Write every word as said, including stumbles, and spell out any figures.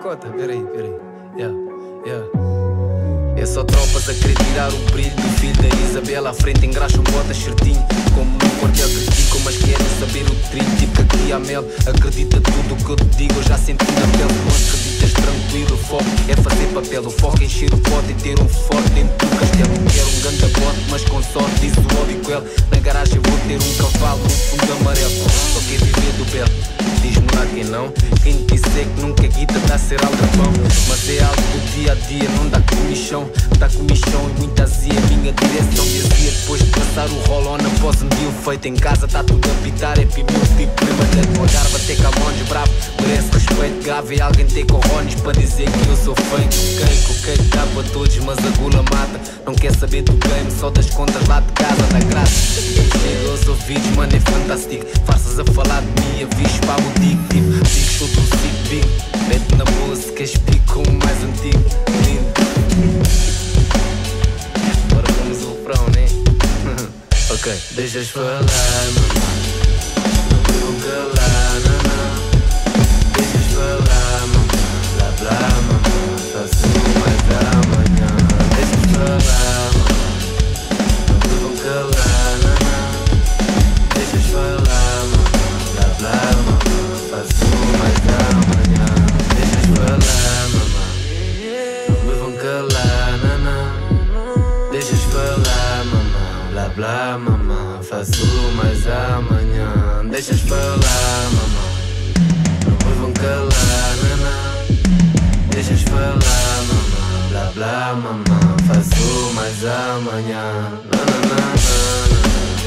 cota, peraí, peraí. Yeah, yeah. É só tropas a querer tirar o brilho do filho da Isabela. À frente engraxam botas certinho, como no quartel criticam, mas querem saber o trilho. Tipo que aqui há mel, acredita tudo o que eu te digo. Eu já senti na pele, não acreditas tranquilo. O foco é fazer papel, o foco é encher o pote e ter um forte dentro do castelo. Quero um ganda bote, mas com sorte, diz o óbvio com ele. Na garagem eu vou ter um cavalo no fundo amarelo. Só quer viver do belo, diz-me lá quem não. Quem te disser que nunca guita dá a ser aldrabão. Mas é algo do dia a dia, não dá comichão. Dá comichão e muita azia. Minha direção dizia depois de passar o roll-on após um dia feito. Em casa tá tudo a pitar, é pimeu tipo prima de Algarve até Camões bravo. Merece respeito, grave e alguém ter corrones para dizer que eu sou feito. Ok, ok, dá para todos, mas a gula mata. Não quer saber do game, só das contas lá de casa, da graça. Chega aos ouvidos, mano, é fantástico. Faças a falar de mim, avisos para o digo. Tipo, digo, sou do Cic Big. Mete na boa se queres pico como o mais antigo. Lindo. Agora vamos ao refrão, né? Ok, deixas falar, mamãe. Não vou calar, não, não. Deixas falar, mamãe. Blá, blá, mamãe. Faço mais amanhã. Deixas falar, mamãe. Não vou calar, não, não. Deixas falar, mamãe. Blá, blá, mamãe. Faço mais amanhã. Deixas falar, mamãe. Não me vão calar, não, não. Deixas falar, mamãe. Blá, blá, mamãe. Faço mais amanhã. Deixas falar, mamãe. Não me vão calar, não, não. Deixas falar, mamãe. Blá, blá, mamãe. Faço mais amanhã. Não, não, não, não, não.